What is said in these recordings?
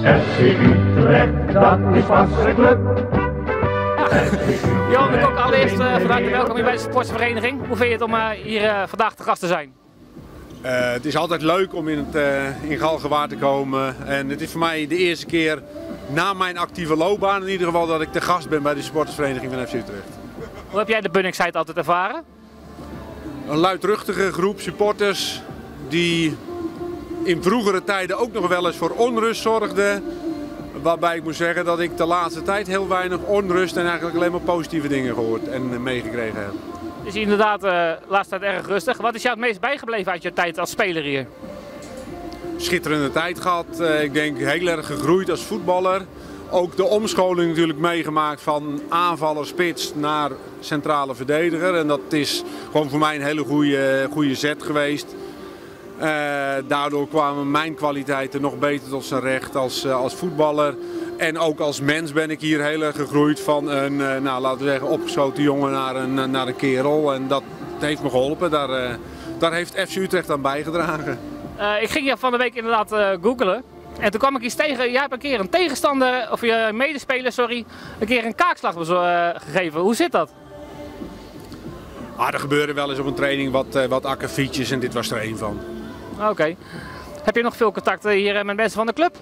FC Utrecht, dat is vast een club. Johan de Kok, allereerst van harte welkom hier bij de sportsvereniging. Hoe vind je het om hier vandaag te gast te zijn? Het is altijd leuk om in Galgenwaard te komen. En het is voor mij de eerste keer na mijn actieve loopbaan in ieder geval dat ik te gast ben bij de sportsvereniging van FC Utrecht. Hoe heb jij de Bunningside altijd ervaren? Een luidruchtige groep supporters die in vroegere tijden ook nog wel eens voor onrust zorgden. Waarbij ik moet zeggen dat ik de laatste tijd heel weinig onrust en eigenlijk alleen maar positieve dingen gehoord en meegekregen heb. Het is inderdaad de laatste tijd erg rustig. Wat is jou het meest bijgebleven uit je tijd als speler hier? Schitterende tijd gehad. Ik denk heel erg gegroeid als voetballer. Ook de omscholing natuurlijk meegemaakt van aanvaller, spits naar centrale verdediger. En dat is gewoon voor mij een hele goede zet geweest. Daardoor kwamen mijn kwaliteiten nog beter tot zijn recht als voetballer. En ook als mens ben ik hier heel erg gegroeid van een, laten we zeggen, opgeschoten jongen naar een kerel. En dat heeft me geholpen. Daar heeft FC Utrecht aan bijgedragen. Ik ging je van de week inderdaad googlen. En toen kwam ik iets tegen. Jij hebt een keer een tegenstander, of je medespeler, sorry, een keer een kaakslag gegeven. Hoe zit dat? Er gebeurde wel eens op een training wat akkefietjes en dit was er één van. Oké. Heb je nog veel contacten hier met mensen van de club?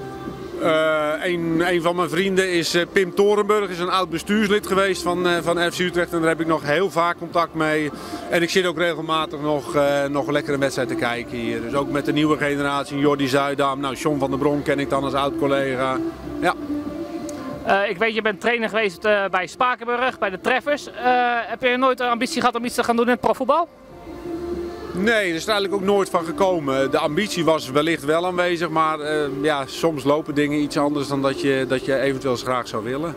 Een van mijn vrienden is Pim Torenburg, is een oud bestuurslid geweest van FC Utrecht en daar heb ik nog heel vaak contact mee. En ik zit ook regelmatig nog lekker een wedstrijd te kijken hier. Dus ook met de nieuwe generatie, Jordi Zuidam, John van der Brom ken ik dan als oud collega. Ja. Ik weet, je bent trainer geweest bij Spakenburg, bij de Treffers. Heb je nooit de ambitie gehad om iets te gaan doen in het profvoetbal? Nee, er is eigenlijk ook nooit van gekomen. De ambitie was wellicht wel aanwezig, maar soms lopen dingen iets anders dan dat je eventueel eens graag zou willen.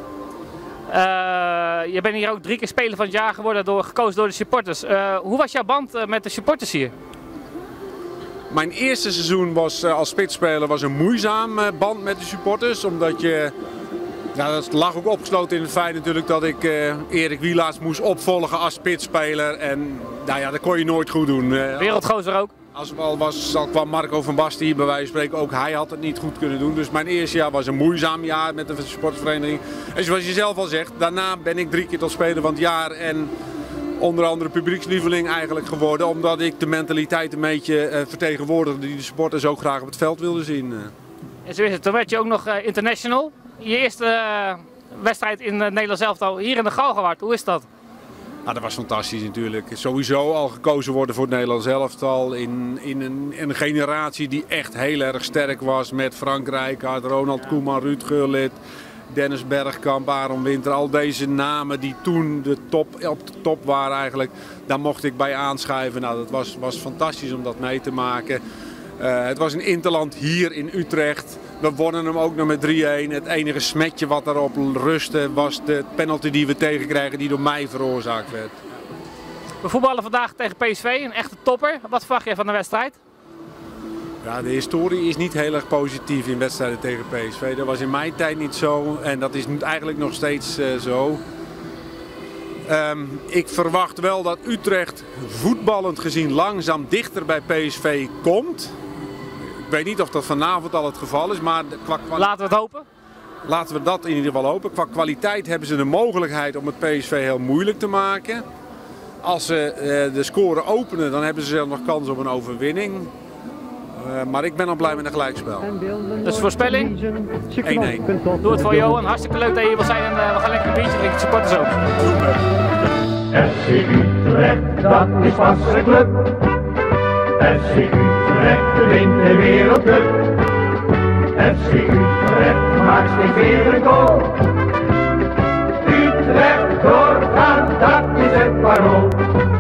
Je bent hier ook 3 keer speler van het jaar geworden, gekozen door de supporters. Hoe was jouw band met de supporters hier? Mijn eerste seizoen als spitsspeler was een moeizaam band met de supporters, omdat je... dat lag ook opgesloten in het feit natuurlijk dat ik Erik Wielaerts moest opvolgen als spitsspeler. En dat kon je nooit goed doen. Wereldgozer ook? Als het al was, kwam Marco van Basten bij wijze van spreken. Ook hij had het niet goed kunnen doen. Dus mijn eerste jaar was een moeizaam jaar met de sportvereniging. En zoals je zelf al zegt, daarna ben ik 3 keer tot speler van het jaar. En onder andere publiekslieveling eigenlijk geworden. Omdat ik de mentaliteit een beetje vertegenwoordigde die de supporters ook graag op het veld wilden zien. En zo is het. Toen werd je ook nog international. Je eerste wedstrijd in het Nederlands elftal hier in de Galgenwaard. Hoe is dat? Dat was fantastisch natuurlijk. Sowieso al gekozen worden voor het Nederlands elftal in een generatie die echt heel erg sterk was. Met Frank Rijkaard, Ronald Koeman, Ruud Gullit, Dennis Bergkamp, Aaron Winter. Al deze namen die toen op de top waren eigenlijk. Daar mocht ik bij aanschuiven. Dat was fantastisch om dat mee te maken. Het was een interland hier in Utrecht. We wonnen hem ook nog met 3-1. Het enige smetje wat daarop rustte was de penalty die we tegenkrijgen die door mij veroorzaakt werd. We voetballen vandaag tegen PSV, een echte topper. Wat verwacht jij van de wedstrijd? Ja, de historie is niet heel erg positief in wedstrijden tegen PSV. Dat was in mijn tijd niet zo en dat is eigenlijk nog steeds zo. Ik verwacht wel dat Utrecht voetballend gezien langzaam dichter bij PSV komt. Ik weet niet of dat vanavond al het geval is, maar laten we het hopen. Laten we dat in ieder geval hopen. Qua kwaliteit hebben ze de mogelijkheid om het PSV heel moeilijk te maken. Als ze de score openen, dan hebben ze zelf nog kans op een overwinning. Maar ik ben al blij met een gelijkspel. Dus voorspelling? 1-1. Doe het voor Johan. Hartstikke leuk dat je hier wil zijn en we gaan lekker een biertje drinken. Supporters ook. FC Utrecht, dat is vast een club. FC Utrecht wint de wereldcup. FC Utrecht maakt steeds weer een goal. Utrecht doorgaan, dat is het parool.